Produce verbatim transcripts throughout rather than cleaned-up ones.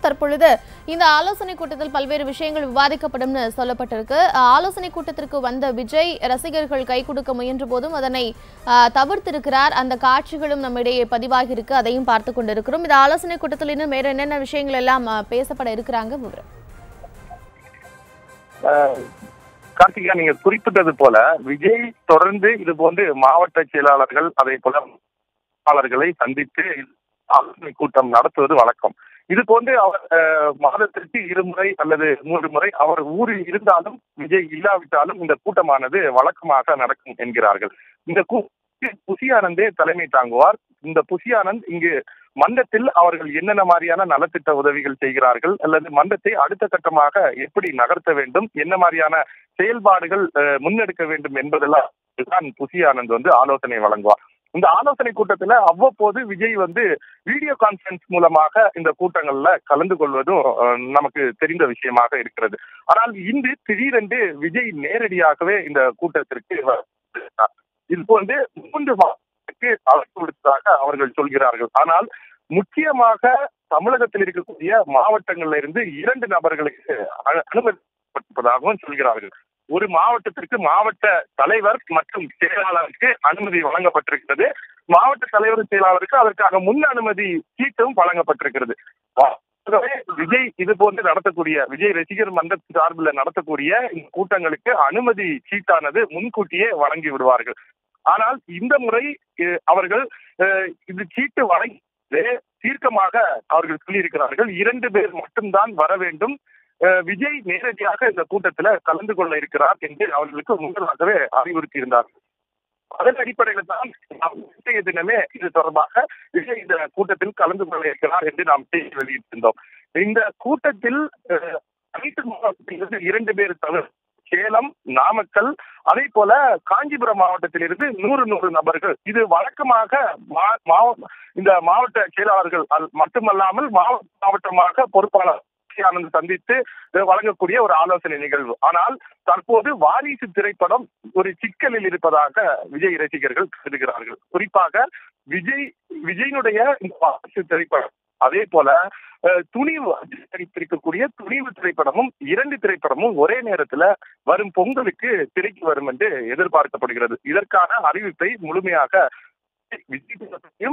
தற்பொழுது இந்த ஆலோசனை கூட்டத்தில் பல்வேறு விஷயங்கள் விவாதிக்கப்படும் சொல்லப்பட்டிருக்கு. ஆலோசனை கூட்டத்திற்கு வந்த விஜய் ரசிகர்கள் கை கொடுக்க முயன்ற போதும் அதனை தவிர்த்திருக்கிறார். அந்த காட்சிகளும் நம்மிடையே பதிவாகி இருக்கு, அதையும் பார்த்து கொண்டிருக்கிறோம். இந்த ஆலோசனை கூட்டத்தில் இன்னும் வேற என்னென்ன விஷயங்கள் எல்லாம் பேசப்பட இருக்கிறாங்க விவரம்? கார்த்திகா, நீங்க குறிப்பிட்டது போல விஜய் தொடர்ந்து இது போன்று மாவட்ட செயலாளர்கள் அதே போல சந்தித்து ஆலோசனை கூட்டம் நடத்துவது வழக்கம். இது போன்று அவர் மாதத்திற்கு இருமுறை அல்லது மூன்று முறை அவர் ஊரில் இருந்தாலும் விஜய் இல்லாவிட்டாலும் இந்த கூட்டமானது வழக்கமாக நடக்கும் என்கிறார்கள். இந்த புசி ஆனந்தே தலைமை தாங்குவார். இந்த புசி ஆனந்த் இங்கு மன்றத்தில் அவர்கள் என்னென்ன மாதிரியான நலத்திட்ட உதவிகள் செய்கிறார்கள் அல்லது மன்றத்தை அடுத்த கட்டமாக எப்படி நகர்த்த வேண்டும், என்ன மாதிரியான செயல்பாடுகள் முன்னெடுக்க வேண்டும் என்பதெல்லாம் தான் புசி ஆனந்த் வந்து ஆலோசனை வழங்குவார். இந்த ஆலோசனை கூட்டத்துல அவ்வப்போது விஜய் வந்து வீடியோ கான்பரன்ஸ் மூலமாக இந்த கூட்டங்கள்ல கலந்து கொள்வதும் நமக்கு தெரிந்த விஷயமாக இருக்கிறது. ஆனால் இன்று திடீரென்று விஜய் நேரடியாகவே இந்த கூட்டத்திற்கு இது போன்று மூன்று மாதத்துக்கு அழைப்பு விடுத்ததாக அவர்கள் சொல்கிறார்கள். ஆனால் முக்கியமாக தமிழகத்தில் இருக்கக்கூடிய மாவட்டங்கள்ல இருந்து இரண்டு நபர்களுக்கு அனுமதிப்பதாகவும் சொல்கிறார்கள். ஒரு மாவட்டத்திற்கு மாவட்ட தலைவர் மற்றும் செயலாளருக்கு அனுமதி வழங்கப்பட்டிருக்கிறது. மாவட்ட தலைவர் செயலாளருக்கு அதற்காக முன் அனுமதி சீட்டும் வழங்கப்பட்டிருக்கிறது. விஜய் இது போன்று நடத்தக்கூடிய விஜய் ரசிகர் மன்ற சார்பில் நடத்தக்கூடிய இந்த கூட்டங்களுக்கு அனுமதி சீட்டானது முன்கூட்டியே வழங்கி விடுவார்கள். ஆனால் இந்த முறை அவர்கள் இது சீட்டு வழங்கி தீர்க்கமாக அவர்கள் சொல்லியிருக்கிறார்கள். இரண்டு பேர் மட்டும்தான் வர வேண்டும். விஜய் நேரடியாக இந்த கூட்டத்துல கலந்து கொள்ள இருக்கிறார் என்று அவர்களுக்கு முன்னதாகவே அறிவுறுத்தி இருந்தார். அதன் அடிப்படையில் தான் நாம் இன்றைய தினமே இது தொடர்பாக விஜய் இந்த கூட்டத்தில் கலந்து கொள்ள இருக்கிறார் என்று நாம் செய்தி வெளியிட்டிருந்தோம். இந்த கூட்டத்தில் அனைத்து மாவட்டத்திலிருந்து இரண்டு பேர் தவிர சேலம், நாமக்கல், அதே போல காஞ்சிபுரம் மாவட்டத்திலிருந்து நூறு நூறு நபர்கள், இது வழக்கமாக இந்த மாவட்ட செயலாளர்கள் மட்டுமல்லாமல் மாவட்ட மாவட்டமாக பொறுப்பாளர் ஆனந்த் சந்தித்து வழங்கக்கூடிய ஒரு ஆலோசனை நிகழ்வு. ஆனால் தற்போது வாரிசு திரைப்படம் ஒரு சிக்கலில் இருப்பதாக விஜய் ரசிகர்கள் கருதுகிறார்கள். குறிப்பாக விஜய் விஜயனுடைய இந்த வாரிசு திரைப்படம் அதே போல துணிவு நடித்திருக்கக்கூடிய துணிவு திரைப்படமும் இரண்டு திரைப்படமும் ஒரே நேரத்துல வரும் பொங்கலுக்கு திரைக்கு வரும் என்று எதிர்பார்க்கப்படுகிறது. இதற்கான அறிவிப்பை முழுமையாக விஜய்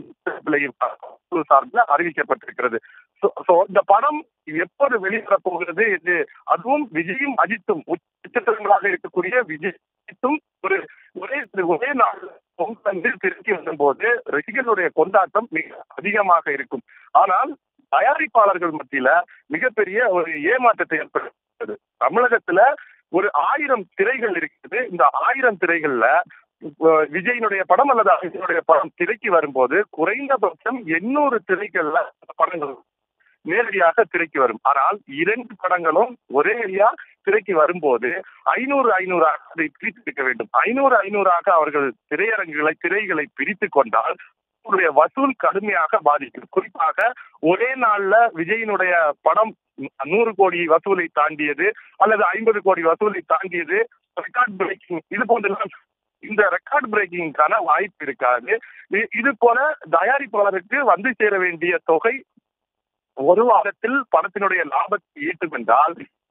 சார்பில் அறிவிக்கப்பட்டிருக்கிறது. இந்த படம் எப்போது வெளிவரப் போகிறது என்று, அதுவும் விஜயும் அஜித்தும் உச்சத்திரங்களாக இருக்கக்கூடிய விஜயும் ஒரு ஒரே ஒரே நாள் பொங்கல் திருச்சி வரும்போது ரசிகர்களுடைய கொண்டாட்டம் மிக அதிகமாக இருக்கும். ஆனால் தயாரிப்பாளர்கள் மத்தியில மிகப்பெரிய ஒரு ஏமாற்றத்தை ஏற்படுகிறது. தமிழகத்துல ஒரு ஆயிரம் திரைகள் இருக்கிறது. இந்த ஆயிரம் திரைகள்ல விஜயனுடைய படம் அல்லது அஜித்தினுடைய படம் திரைக்கு வரும்போது குறைந்தபட்சம் எண்ணூறு திரைகள்ல படங்கள் நேரடியாக திரைக்கு வரும். ஆனால் இரண்டு படங்களும் ஒரேடியா திரைக்கு வரும்போது ஐநூறு ஐநூறாக அதை பிரித்திருக்க வேண்டும். ஐநூறு ஐநூறாக அவர்கள் திரையரங்குகளை திரைகளை பிரித்து கொண்டால் வசூல் கடுமையாக பாதிக்கும். குறிப்பாக ஒரே நாள்ல விஜயனுடைய படம் நூறு கோடி வசூலை தாண்டியது அல்லது ஐம்பது கோடி வசூலை தாண்டியது ரெக்கார்ட் பிரேக்கிங், இது போன்றெல்லாம் இந்த ரெக்கார்ட் பிரேக்கிங்கான வாய்ப்பு இருக்காது. இது போல தயாரிப்பாளருக்கு வந்து சேர வேண்டிய தொகை ஒரு வாரத்தில் படத்தினுடைய லாபத்தை ஈட்டும் என்றால்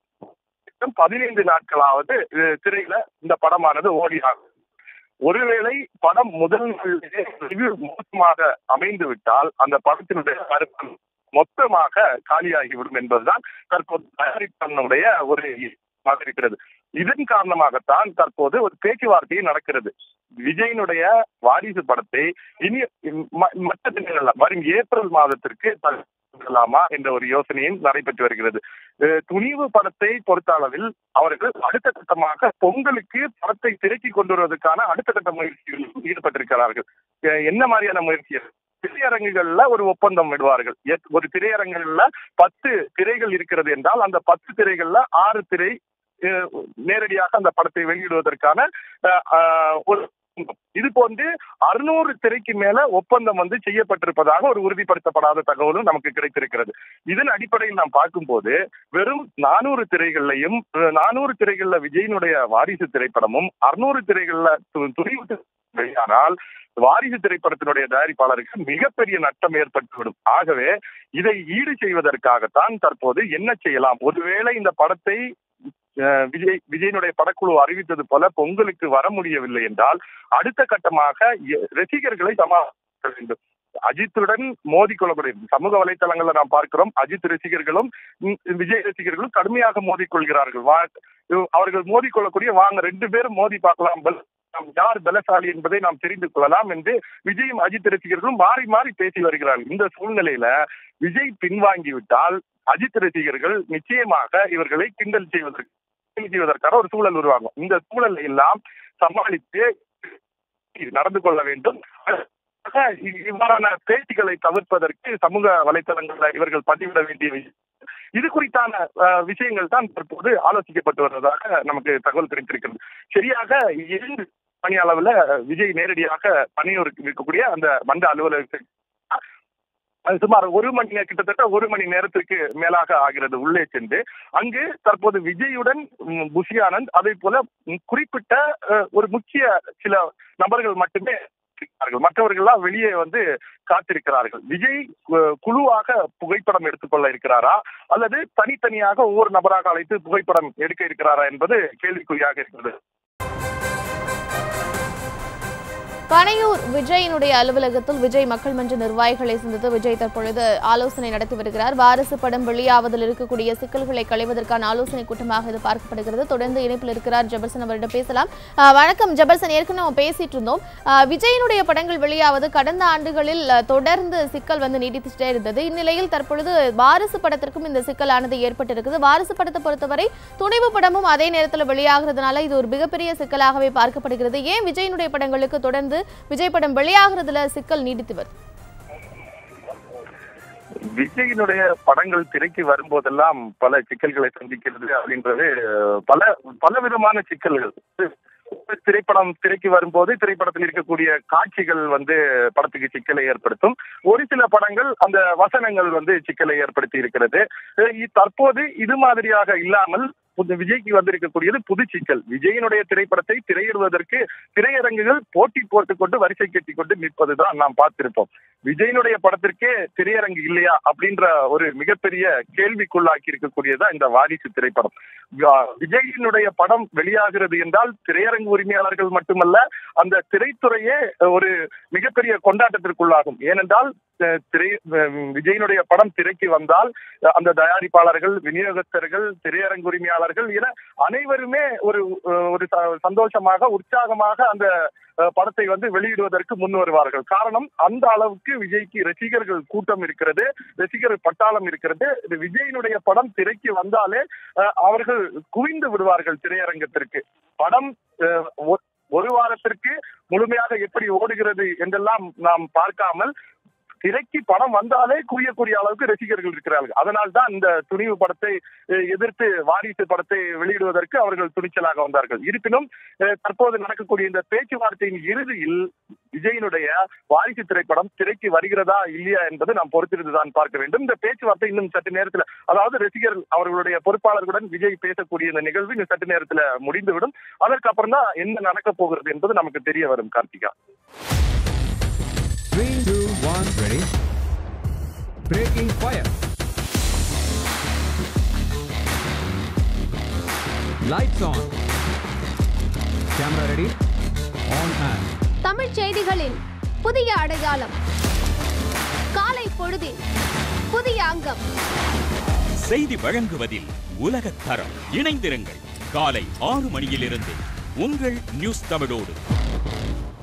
பதினைந்து நாட்களாவது திரையில இந்த படமானது ஓடியாகும். ஒருவேளை படம் முதல் நாளிலே ரிவ்யூ மோசமாக அமைந்து விட்டால் அந்த படத்தினுடைய வருமானம் மொத்தமாக காலியாகிவிடும் என்பதுதான் தற்போது தயாரிப்பாளனுடைய ஒரு இருக்கிறது. இதன் காரணமாகத்தான் தற்போது ஒரு பேச்சுவார்த்தை நடக்கிறது. விஜயனுடைய வாரிசு படத்தை இனி மற்ற தினங்கள்ல வரும் ஏப்ரல் மாதத்திற்கு லாமா என்ற ஒரு யோசனையும் நடைபெற்று வருகிறது. துணிவு படத்தை பொறுத்த அளவில் அவர்கள் அடுத்த கட்டமாக பொங்கலுக்கு படத்தை திரைக்கு கொண்டு வருவதற்கான அடுத்த கட்ட முயற்சிகளில் ஈடுபட்டிருக்கிறார்கள். என்ன மாதிரியான முயற்சிகள்? திரையரங்குகள்ல ஒரு ஒப்பந்தம் விடுவார்கள். ஒரு திரையரங்குகள்ல பத்து திரைகள் இருக்கிறது என்றால் அந்த பத்து திரைகள்ல ஆறு திரை நேரடியாக அந்த படத்தை வெளியிடுவதற்கான ஒரு இது போன்று அறுநூறு திரைக்கு மேல ஒப்பந்தம் வந்து செய்யப்பட்டிருப்பதாக ஒரு உறுதிப்படுத்தப்படாத தகவலும் நமக்கு கிடைத்திருக்கிறது. இதன் அடிப்படையில் நாம் பார்க்கும்போது வெறும் நானூறு திரைகள்லையும் நானூறு திரைகள்ல விஜயனுடைய வாரிசு திரைப்படமும் அறுநூறு திரைகள்ல துணிவு வெளியானால் வாரிசு திரைப்படத்தினுடைய தயாரிப்பாளருக்கு மிகப்பெரிய நட்டம் ஏற்பட்டுவிடும். ஆகவே இதை ஈடு செய்வதற்காகத்தான் தற்போது என்ன செய்யலாம், ஒருவேளை இந்த படத்தை விஜய் விஜயனுடைய படக்குழு அறிவித்தது போல பொங்கலுக்கு வர முடியவில்லை என்றால் அடுத்த கட்டமாக ரசிகர்களை சமாளிக்க வேண்டும். அஜித்துடன் மோதி கொள்ளக்கூடிய சமூக வலைதளங்கள்ல நாம் பார்க்கிறோம், அஜித் ரசிகர்களும் விஜய் ரசிகர்களும் கடுமையாக மோதிக்கொள்கிறார்கள். அவர்கள் மோதிக்கொள்ளக்கூடிய வாங்க ரெண்டு பேரும் மோதி பார்க்கலாம், யார் பலசாலி என்பதை நாம் தெரிந்து கொள்ளலாம் என்று விஜயும் அஜித் ரசிகர்களும் மாறி மாறி பேசி வருகிறார்கள். இந்த சூழ்நிலையில விஜய் பின்வாங்கிவிட்டால் அஜித் ரசிகர்கள் நிச்சயமாக இவர்களை கிண்டல் செய்வதற்கு செய்வதற்கான ஒரு சூழல் உருவாகும். இந்த சூழலை எல்லாம் சமாளித்து நடந்து கொள்ள வேண்டும். இவ்வாறான பேச்சுக்களை தவிர்ப்பதற்கு சமூக வலைதளங்களை இவர்கள் பதிவிட வேண்டிய இது குறித்தான விஷயங்கள் தான் தற்போது ஆலோசிக்கப்பட்டு வருவதாக நமக்கு தகவல் கிடைத்திருக்கிறது. சரியாக இரண்டு மணி அளவுல விஜய் நேரடியாக பணியூர் இருக்கக்கூடிய அந்த மண்ட அலுவலகத்துக்கு சுமார் ஒரு மணி கிட்டத்தட்ட ஒரு மணி நேரத்திற்கு மேலாக ஆகிறது உள்ளே சென்று அங்கு தற்போது விஜயுடன் புஷி ஆனந்த் அதே போல குறிப்பிட்ட ஒரு முக்கிய சில நபர்கள் மட்டுமே மற்றவர்கள்லாம் வெளியே வந்து காத்திருக்கிறார்கள். விஜய் குழுவாக புகைப்படம் எடுத்துக்கொள்ள இருக்கிறாரா அல்லது தனித்தனியாக ஒவ்வொரு நபராக அழைத்து புகைப்படம் எடுக்க இருக்கிறாரா என்பது கேள்விக்குறியாக இருக்கிறது. பனையூர் விஜயினுடைய அலுவலகத்தில் விஜய் மக்கள் மன்ற நிர்வாகிகளை சந்தித்து விஜய் தற்பொழுது ஆலோசனை நடத்தி வருகிறார். வாரிசு படம் வெளியாவதில் இருக்கக்கூடிய சிக்கல்களை களைவதற்கான ஆலோசனை கூட்டமாக இது பார்க்கப்படுகிறது. தொடர்ந்து இணைப்பில் இருக்கிறார் ஜெபர்சன், அவரிடம் பேசலாம். வணக்கம் ஜெபர்சன், ஏற்கனவே நம்ம பேசிட்டு இருந்தோம், விஜயினுடைய படங்கள் வெளியாவது கடந்த ஆண்டுகளில் தொடர்ந்து சிக்கல் வந்து நீடித்துட்டே இருந்தது. இந்நிலையில் தற்பொழுது வாரிசு படத்திற்கும் இந்த சிக்கலானது ஏற்பட்டிருக்குது. வாரிசு படத்தை பொறுத்தவரை துணிவு படமும் அதே நேரத்தில் வெளியாகிறதுனால இது ஒரு மிகப்பெரிய சிக்கலாகவே பார்க்கப்படுகிறது. ஏன் விஜயினுடைய படங்களுக்கு தொடர்ந்து விஜய் படம் வெளியாகிறதுல சிக்கல் நீடித்து வருது? விஜயினுடைய படங்கள் திரைக்கு வரும்போதெல்லாம் பல சிக்கல்களை சந்திக்கிறது அப்படின்றது பல பல விதமான சிக்கல்கள். திரைப்படம் திரைக்கு வரும்போது திரைப்படத்தில் இருக்கக்கூடிய காட்சிகள் வந்து படத்துக்கு சிக்கலை ஏற்படுத்தும். ஒரு சில படங்கள் அந்த வசனங்கள் வந்து சிக்கலை ஏற்படுத்தி இருக்கிறது. தற்போது இது மாதிரியாக இல்லாமல் விஜய்க்கு வந்திருக்கக்கூடியது புது சிக்கல். விஜயனுடைய திரைப்படத்தை திரையிடுவதற்கு திரையரங்குகள் போட்டி போட்டுக் கொண்டு வரிசை கட்டிக் கொண்டு நிற்பதுதான் நாம் பார்த்திருப்போம். விஜயனுடைய படத்திற்கே திரையரங்கு இல்லையா அப்படின்ற ஒரு மிகப்பெரிய கேள்விக்குள்ளாக்கி இருக்கக்கூடியதா இந்த வாரிசு திரைப்படம். விஜயினுடைய படம் வெளியாகிறது என்றால் திரையரங்கு உரிமையாளர்கள் மட்டுமல்ல, அந்த திரைத்துறையே ஒரு மிகப்பெரிய கொண்டாட்டத்திற்குள்ளாகும். ஏனென்றால் திரை விஜயனுடைய படம் திரைக்கு வந்தால் அந்த தயாரிப்பாளர்கள், விநியோகஸ்தர்கள், திரையரங்கு உரிமையாளர்கள் என அனைவருமே ஒரு ஒரு சந்தோஷமாக உற்சாகமாக அந்த படத்தை வந்து வெளியிடுவதற்கு முன் வருவார்கள். காரணம், அந்த அளவுக்கு விஜய்க்கு ரசிகர்கள் கூட்டம் இருக்கிறது, ரசிகர் பட்டாளம் இருக்கிறது. விஜயினுடைய படம் திரைக்கு வந்தாலே அவர்கள் குவிந்து விடுவார்கள் திரையரங்கத்திற்கு. படம் ஒரு வாரத்திற்கு முழுமையாக எப்படி ஓடுகிறது என்றெல்லாம் நாம் பார்க்காமல் திரைக்கு படம் வந்தாலே குவியக்கூடிய அளவுக்கு ரசிகர்கள் இருக்கிறார்கள். அதனால் தான் இந்த துணிவு படத்தை எதிர்த்து வாரிசு படத்தை வெளியிடுவதற்கு அவர்கள் துணிச்சலாக வந்தார்கள். இருப்பினும் தற்போது நடக்கக்கூடிய இந்த பேச்சுவார்த்தையின் இறுதியில் விஜயினுடைய வாரிசு திரைப்படம் திரைக்கு வருகிறதா இல்லையா என்பது நாம் பொறுத்திருந்துதான் பார்க்க வேண்டும். இந்த பேச்சுவார்த்தை இன்னும் சற்று நேரத்தில், அதாவது ரசிகர் அவர்களுடைய பொறுப்பாளர்களுடன் விஜய் பேசக்கூடிய இந்த நிகழ்வு இன்னும் சற்று நேரத்தில் முடிந்துவிடும். அதற்கு அப்புறம் தான் என்ன நடக்க போகிறது என்பது நமக்கு தெரிய வரும். Karthika. three, two, one, ready. Breaking fire. Lights on. Camera ready. On and. Tamil செய்திகளின் புதிய அடையாளம். காலை பொழுதில் புதிய அங்கம். செய்தி வழங்குவதில் உலகத் தரம். இணைந்திருங்கள் காலை ஆறு மணியிலிருந்து உங்கள் நியூஸ் தமிழோடு.